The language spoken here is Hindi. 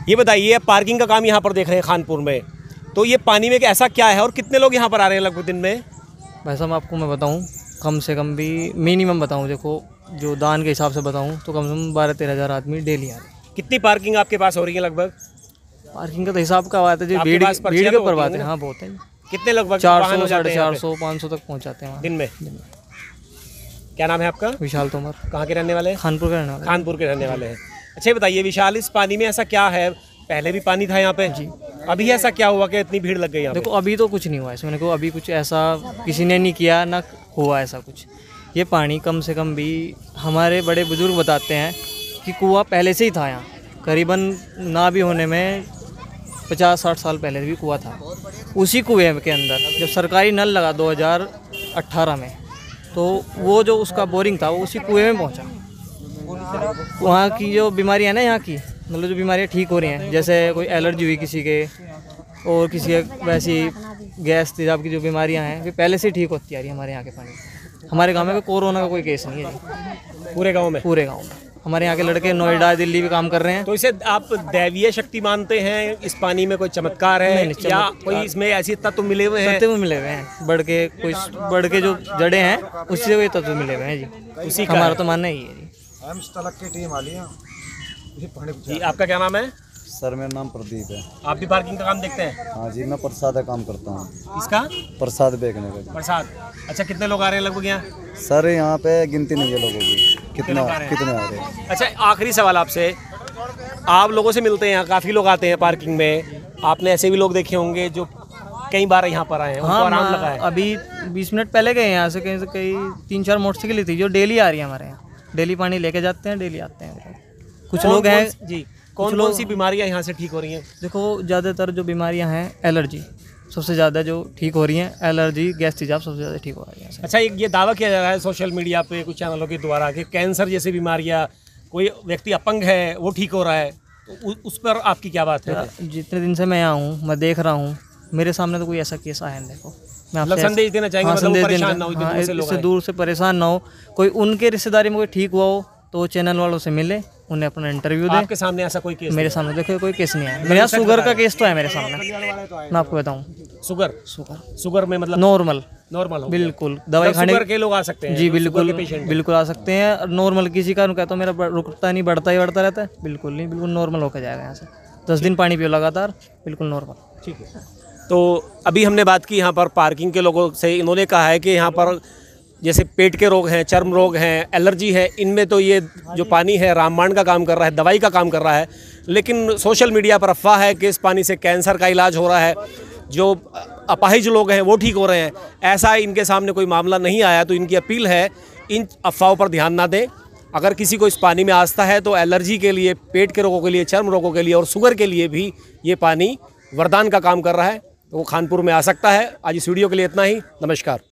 ये बताइए, पार्किंग का काम यहाँ पर देख रहे हैं खानपुर में, तो ये पानी में ऐसा क्या है और कितने लोग यहाँ पर आ रहे हैं लगभग दिन में? भाई साहब आपको मैं बताऊं, कम से कम भी मिनिमम बताऊं, देखो जो दान के हिसाब से बताऊं तो कम से कम 12-13 हज़ार आदमी डेली आ रहे हैं। कितनी पार्किंग आपके पास हो रही है लगभग? पार्किंग का तो हिसाब का बात है जी, भीड़ के ऊपर बात है। हाँ बहुत है। कितने लगभग? 400, 450, 500 तक पहुँचाते हैं दिन में। क्या नाम है आपका? विशाल तोमर। कहाँ के रहने वाले हैं? खानपुर के रहने वाले। खानपुर के रहने वाले हैं। अच्छा बताइए विशाल, इस पानी में ऐसा क्या है? पहले भी पानी था यहाँ पे जी, अभी ऐसा क्या हुआ कि इतनी भीड़ लग गई यहाँ पे? देखो अभी तो कुछ नहीं हुआ इसमें, देखो अभी कुछ ऐसा किसी ने नहीं किया, ना हुआ ऐसा कुछ। ये पानी कम से कम भी हमारे बड़े बुजुर्ग बताते हैं कि कुआं पहले से ही था यहाँ, करीबन ना भी होने में 50-60 साल पहले भी कुआं था। उसी कुएं के अंदर जब सरकारी नल लगा 2018 में, तो वो जो उसका बोरिंग था वो उसी कुएं में पहुंचा। वहाँ की जो बीमारियाँ ना, यहाँ की मतलब जो बीमारियाँ ठीक हो रही हैं, जैसे कोई एलर्जी हुई किसी के और किसी के वैसी गैस तेजाब की जो बीमारियाँ हैं, वे पहले से ठीक होती आ रही है हमारे यहाँ के पानी। हमारे गांव में कोरोना का कोई केस नहीं है जी। पूरे गांव में? पूरे गांव में। हमारे यहाँ के लड़के नोएडा दिल्ली भी काम कर रहे हैं। तो इसे आप दैवीय शक्ति मानते हैं? इस पानी में कोई चमत्कार है या कोई इसमें ऐसी तत्व मिले हुए हैं? तत्व मिले हुए हैं, बढ़ के जो जड़े हैं उससे वही तत्व मिले हुए हैं जी। उसी हमारा तो मानना ही है जी। जी आपका क्या नाम है? सर मेरा नाम प्रदीप है। आप भी पार्किंग का काम देखते हैं? हाँ जी, मैं प्रसाद का काम करता हूँ। इसका? प्रसाद बेचने का। प्रसाद। अच्छा कितने लोग आ रहे हैं लगभग यहाँ? सर यहाँ पे गिनती नहीं है लोगों की, कितने आ रहे हैं। अच्छा आखिरी सवाल आपसे, आप लोगों से मिलते हैं यहाँ, काफ़ी लोग आते हैं पार्किंग में, आपने ऐसे भी लोग देखे होंगे जो कई बार यहाँ पर आए हैं, उनको आराम लगा है? अभी 20 मिनट पहले गए यहाँ से, कहीं 3-4 मोटरसाइकिल थी जो डेली आ रही है हमारे यहाँ, डेली पानी लेके जाते हैं, डेली आते हैं। कुछ लोग हैं जी, कौन सी बीमारियां यहाँ से ठीक हो रही हैं? देखो ज़्यादातर जो बीमारियां हैं, एलर्जी सबसे ज़्यादा जो ठीक हो रही हैं, एलर्जी गैस तेजाब सबसे ज़्यादा ठीक हो रही है। अच्छा ये दावा किया जा रहा है सोशल मीडिया पे कुछ चैनलों के द्वारा कि कैंसर जैसी बीमारियां, कोई व्यक्ति अपंग है वो ठीक हो रहा है, तो उस पर आपकी क्या बात है? जितने दिन से मैं यहाँ हूँ, मैं देख रहा हूँ, मेरे सामने तो कोई ऐसा केस आया नहीं। देखो मैं आपसे संदेश देना चाहेंगे, संदेश देना, इससे दूर से परेशान ना हो, कोई उनके रिश्तेदारी में कोई ठीक हुआ हो तो चैनल वालों से मिले, उन्हें अपना इंटरव्यू दे। आपके सामने ऐसा कोई केस? मेरे सामने देखो कोई केस नहीं है। मेरे यहाँ शुगर का केस तो है मेरे सामने, मैं आपको बताऊँ। शुगर में मतलब नॉर्मल हो? बिल्कुल, दवाई खाने शुगर के लोग आ सकते हैं जी, बिल्कुल आ सकते हैं। नॉर्मल किसी का कहता हूँ मेरा रुकता नहीं, बढ़ता रहता है, बिल्कुल नहीं, बिल्कुल नॉर्मल होकर जाएगा यहाँ से। 10 दिन पानी पियो लगातार, बिल्कुल नॉर्मल। ठीक है। तो अभी हमने बात की यहाँ पर पार्किंग के लोगों से, इन्होंने कहा है कि यहाँ पर जैसे पेट के रोग हैं, चर्म रोग हैं, एलर्जी है, इनमें तो ये जो पानी है रामबाण का काम कर रहा है, दवाई का काम कर रहा है। लेकिन सोशल मीडिया पर अफवाह है कि इस पानी से कैंसर का इलाज हो रहा है, जो अपाहिज लोग हैं वो ठीक हो रहे हैं। ऐसा इनके सामने कोई मामला नहीं आया, तो इनकी अपील है इन अफवाहों पर ध्यान ना दें। अगर किसी को इस पानी में आस्था है तो एलर्जी के लिए, पेट के रोगों के लिए, चर्म रोगों के लिए और शुगर के लिए भी ये पानी वरदान का काम कर रहा है, तो वो खानपुर में आ सकता है। आज इस वीडियो के लिए इतना ही। नमस्कार।